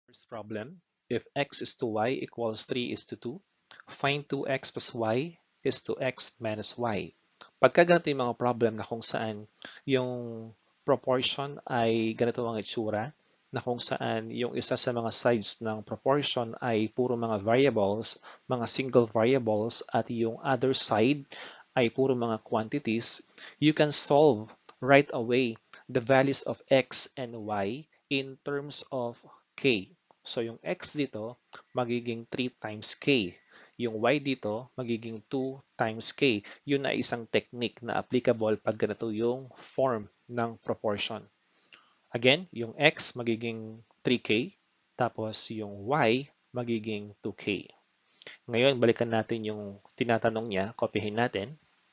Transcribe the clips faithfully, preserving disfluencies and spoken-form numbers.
First problem, if x is to y equals three is to two, find two x plus y is to x minus y. Pagka ganito yung mga problem na kung saan yung proportion ay ganito ang itsura, na kung saan yung isa sa mga sides ng proportion ay puro mga variables, mga single variables, at yung other side ay puro mga quantities, you can solve right away the values of x and y in terms of k. So yung x dito, magiging three times k. Yung y dito, magiging two times k. Yun ay isang technique na applicable pag ganito yung form ng proportion. Again, yung x magiging three k, tapos yung y magiging two k. Ngayon, balikan natin yung tinatanong niya, kopyahin natin.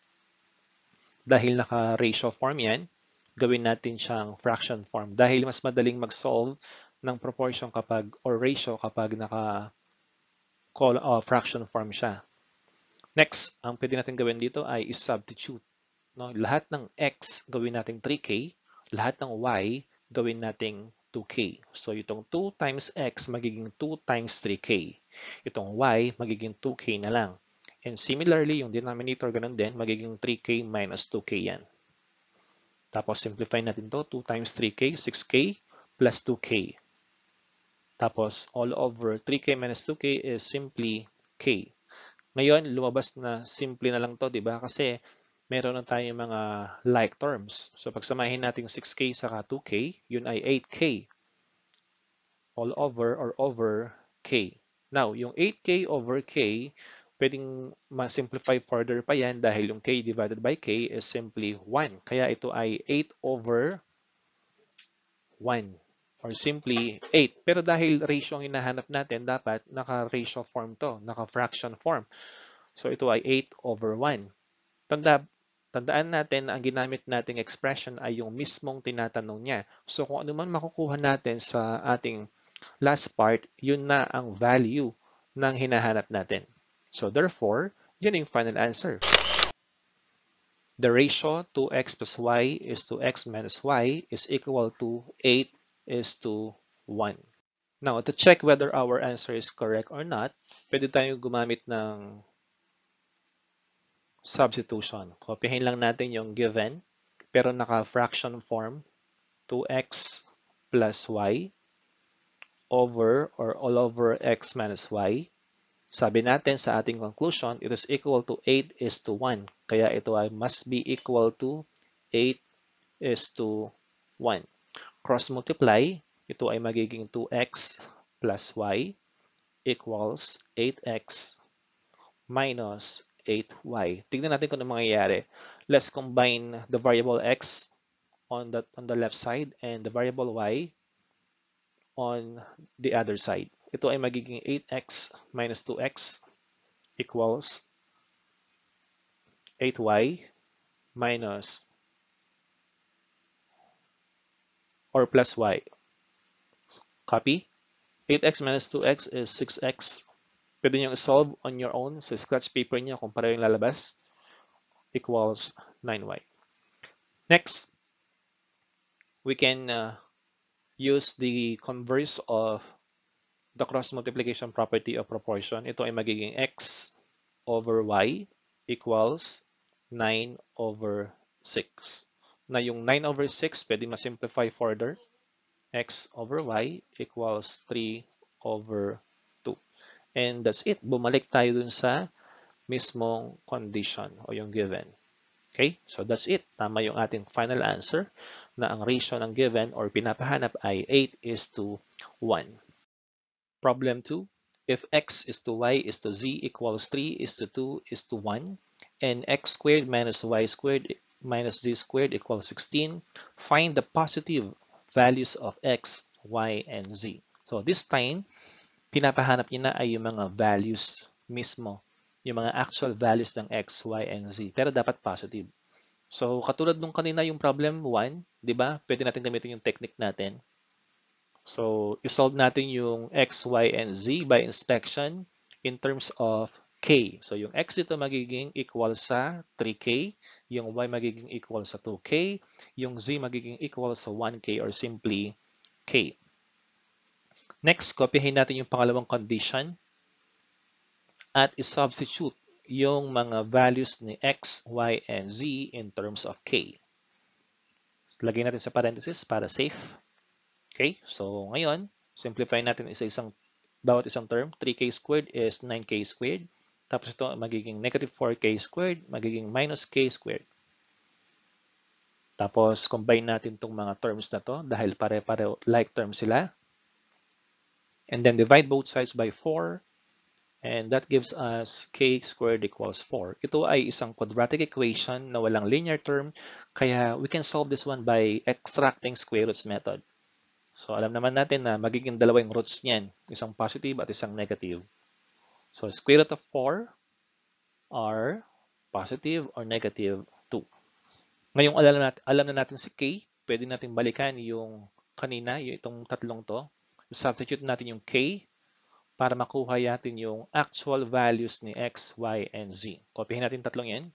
Dahil naka-ratio form yan, gawin natin siyang fraction form. Dahil mas madaling mag-solve ng proportion kapag or ratio kapag naka call, uh, fraction form siya. Next, ang pwede natin gawin dito ay is-substitute. No? Lahat ng x gawin natin three k, lahat ng y gawin natin two k. So itong two times x magiging two times three k. Itong y magiging two k na lang. And similarly, yung denominator ganun din, magiging three k minus two k yan. Tapos simplify natin to, two times three k, six k plus two k. Tapos all over three k minus two k is simply k. Ngayon, lumabas na simple na lang to, di ba? Kasi meron na tayong mga like terms. So pagsamahin natin yung six k saka two k, yun ay eight k. All over or over k. Now, yung eight k over k, pwedeng ma-simplify further pa yan dahil yung k divided by k is simply one. Kaya ito ay eight over one or simply eight. Pero dahil ratio ang hinahanap natin, dapat naka-ratio form to, naka-fraction form. So ito ay eight over one. Tanda, tandaan natin na ang ginamit nating expression ay yung mismong tinatanong niya. So kung ano man makukuha natin sa ating last part, yun na ang value ng hinahanap natin. So therefore, yun yung final answer. The ratio two x plus y is to x minus y is equal to eight is to one. Now, to check whether our answer is correct or not, pwede tayong gumamit ng substitution. Kopyahin lang natin yung given, pero naka-fraction form, two x plus y over or all over x minus y. Sabi natin sa ating conclusion, it is equal to eight is to one. Kaya ito ay must be equal to eight is to one. Cross multiply, ito ay magiging two x plus y equals eight x minus eight y. Tignan natin kung ano mangyayari. Let's combine the variable x on the, on the left side and the variable y on the other side. Ito ay magiging eight x minus two x equals eight y minus or plus y. Copy. eight x minus two x is six x. Pwede nyo solve on your own sa scratch paper niyo kung pareho yung lalabas. Equals nine y. Next, we can uh, use the converse of the cross multiplication property of proportion. Ito ay magiging x over y equals nine over six. Na yung nine over six, pwede ma-simplify further. X over y equals three over two. And that's it. Bumalik tayo dun sa mismong condition o yung given. Okay? So that's it. Tama yung ating final answer na ang ratio ng given or pinapahanap ay eight is to one. Problem two, if x is to y is to z equals three is to two is to one, and x squared minus y squared minus z squared equals sixteen, find the positive values of x, y, and z. So this time, pinapahanap niya na ay yung mga values mismo, yung mga actual values ng x, y, and z. Pero dapat positive. So katulad nung kanina yung problem one, di ba? Pwede natin gamitin yung technique natin. So, isolve natin yung x, y, and z by inspection in terms of k. So, yung x dito magiging equal sa three k, yung y magiging equal sa two k, yung z magiging equal sa one k or simply k. Next, kopyahin natin yung pangalawang condition at i-substitute yung mga values ni x, y, and z in terms of k. Lagay natin sa parenthesis para safe. Okay, so ngayon, simplify natin isa-isang bawat isang term. three k squared is nine k squared. Tapos ito magiging negative four k squared, magiging minus k squared. Tapos combine natin itong mga terms na to dahil pare-pareho like terms sila. And then divide both sides by four. And that gives us k squared equals four. Ito ay isang quadratic equation na walang linear term. Kaya we can solve this one by extracting square roots method. So alam naman natin na magiging dalawa yung roots niyan. Isang positive at isang negative. So square root of four are positive or negative two. Ngayong alam na natin, alam na natin si k, pwede natin balikan yung kanina, yung itong tatlong to. Substitute natin yung k para makuha natin yung actual values ni x, y, and z. Kopyahin natin tatlong yan.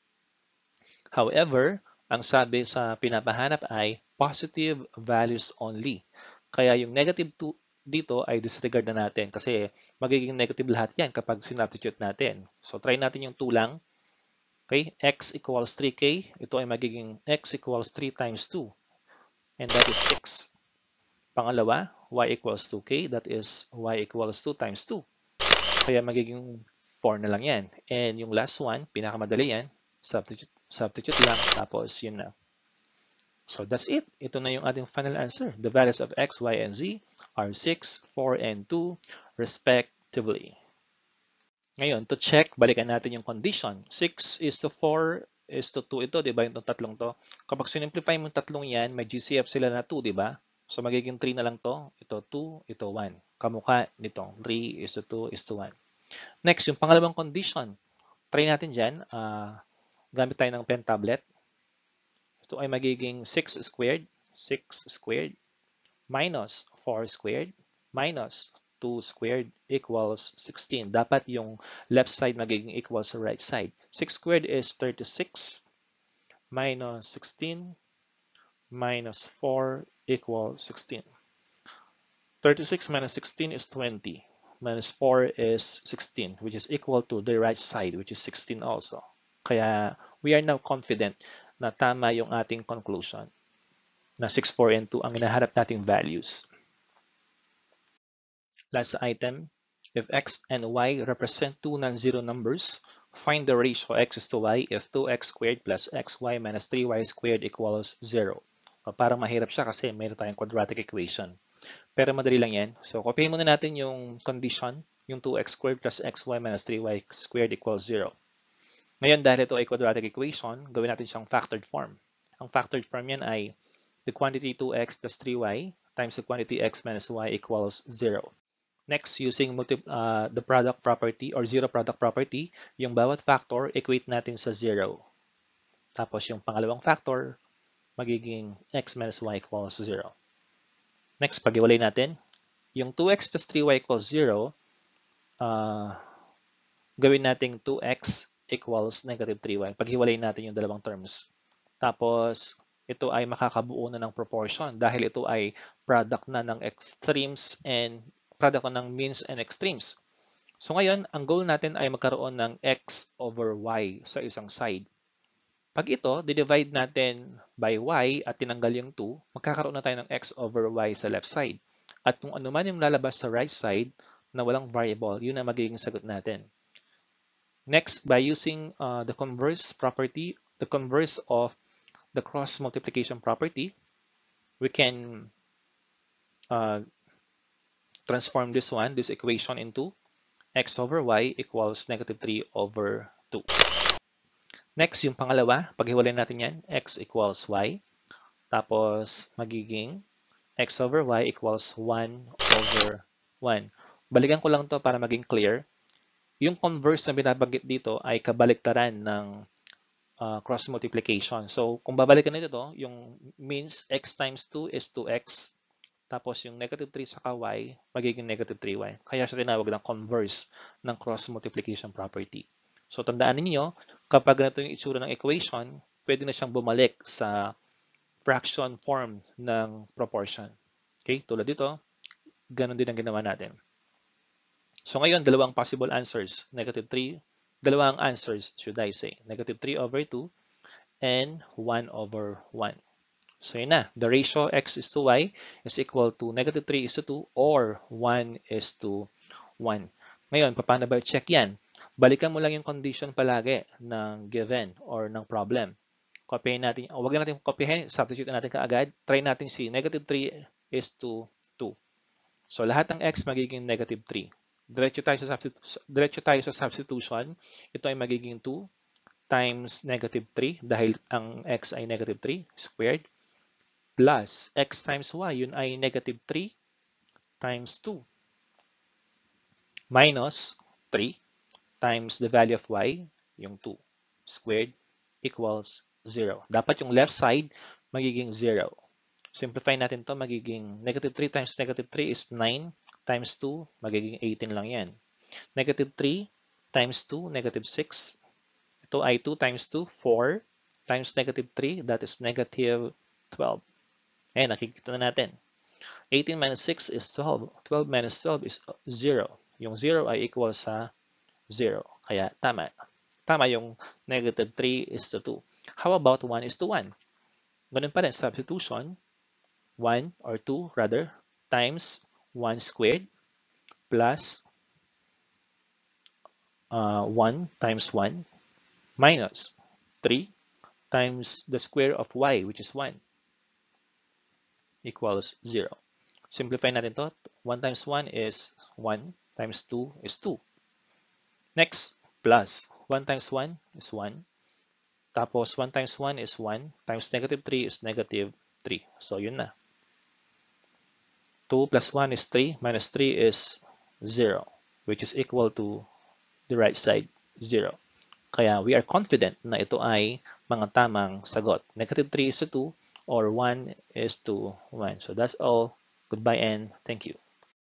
However, ang sabi sa pinapahanap ay positive values only. Kaya yung negative two dito ay disregard na natin kasi magiging negative lahat yan kapag sinubstitute natin. So try natin yung two lang. Okay, x equals three k. Ito ay magiging x equals three times two. And that is six. Pangalawa, y equals two k. That is y equals two times two. Kaya magiging four na lang yan. And yung last one, pinakamadali yan. Substitute, substitute lang. Tapos yun na. So that's it. Ito na yung ating final answer. The values of x, y, and z are six, four, and two respectively. Ngayon, to check, balikan natin yung condition. six is to four is to two ito, di ba? Yung tatlong to. Kapag sinimplify mo yung tatlong yan, may G C F sila na two, di ba? So magiging three na lang to. Ito two, ito one. Kamukha nito. three is to two is to one. Next, yung pangalawang condition. Try natin dyan. Uh, gamit tayo ng pen tablet. Ito ay magiging six squared. six squared minus four squared minus two squared equals sixteen. Dapat yung left side magiging equal sa right side. six squared is thirty-six minus sixteen minus four equals sixteen. thirty-six minus sixteen is twenty. Minus four is sixteen, which is equal to the right side, which is sixteen also. Kaya we are now confident na tama yung ating conclusion na six, four, and two ang hinaharap nating values. Last item, if x and y represent two non-zero numbers, find the ratio x is to y if two x squared plus xy minus three y squared equals zero. O, parang mahirap siya kasi mayroon tayong quadratic equation. Pero madali lang yan. So, kopyahin muna natin yung condition, yung two x squared plus xy minus three y squared equals zero. Ngayon, dahil ito ay quadratic equation, gawin natin siyang factored form. Ang factored form yan ay the quantity two x plus three y times the quantity x minus y equals zero. Next, using multi, uh, the product property or zero product property, yung bawat factor, equate natin sa zero. Tapos yung pangalawang factor, magiging x minus y equals zero. Next, pag-iwalay natin, yung two x plus three y equals zero, uh, gawin natin two x equals negative three y. Pag-iwalay natin yung dalawang terms. Tapos, ito ay makakabuo na ng proportion dahil ito ay product na ng extremes and product na ng means and extremes. So ngayon, ang goal natin ay magkaroon ng x over y sa isang side. Pag ito, di-divide natin by y at tinanggal yung two, magkakaroon na tayo ng x over y sa left side. At kung ano man yung lalabas sa right side na walang variable, yun ang magiging sagot natin. Next, by using uh, the converse property, the converse of the cross multiplication property, we can uh, transform this one, this equation into x over y equals negative three over two. Next, yung pangalawa, paghiwalay natin yan, x equals y. Tapos, magiging x over y equals one over one. Balikan ko lang to para maging clear. Yung converse na binabanggit dito ay kabaliktaran ng uh, cross multiplication. So, kung babalikan nito to, yung means x times two is two x. Tapos yung negative three sa y, magiging negative three y. Kaya siya tinawag ng converse ng cross multiplication property. So tandaan niyo, kapag ganito yung itsura ng equation, pwede na siyang bumalik sa fraction form ng proportion. Okay, tulad dito, ganun din ang ginawa natin. So ngayon, dalawang possible answers, negative three, dalawang answers should I say, negative three over two and one over one. So yun na, the ratio x is to y is equal to negative three is to two or one is to one. Ngayon, paano ba check yan? Balikan mo lang yung condition palagi ng given or ng problem. Copyin natin, o wag natin copyhin, substitute natin kaagad. Try natin si negative three is to two. So lahat ng x magiging negative three. Diretso tayo sa, diretso tayo sa substitution. Ito ay magiging two times negative three dahil ang x ay negative three squared plus x times y, yun ay negative three times two minus three times the value of y, yung two squared equals zero. Dapat yung left side magiging zero. Simplify natin to, magiging negative three times negative three is nine times two, magiging eighteen lang yan. Negative three times two, negative six. Ito ay two times two, four times negative three, that is negative twelve. Ayan, nakikita na natin. eighteen minus six is twelve. twelve minus twelve is zero. Yung zero ay equal sa zero. Kaya tama. Tama yung negative three is to two. How about one is to one? Ganun pa rin, substitution. one or two rather times one squared plus uh, one times one minus three times the square of y, which is one, equals zero. Simplify natin to. one times one is one times two is two. Next, plus one times one is one. Tapos one times one is one times negative three is negative three. So yun na. two plus one is three minus three is zero, which is equal to the right side, zero. Kaya we are confident na ito ay mga tamang sagot. Negative three is to two or one is to one. So that's all. Goodbye and thank you.